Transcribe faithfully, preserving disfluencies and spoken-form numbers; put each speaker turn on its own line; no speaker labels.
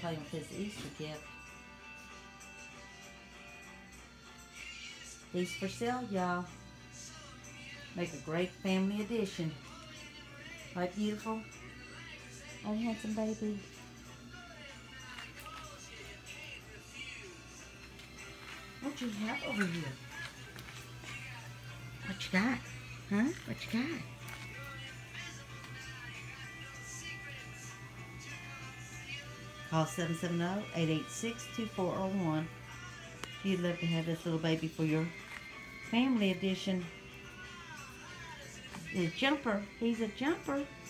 play with his Easter gift. He's for sale, y'all. Make a great family addition. Right, beautiful? Oh, handsome baby. What you have over here? What you got? Huh? What you got? Call seven seven zero, eight eight six, two four zero one if you'd love to have this little baby for your family edition. The jumper. He's a jumper.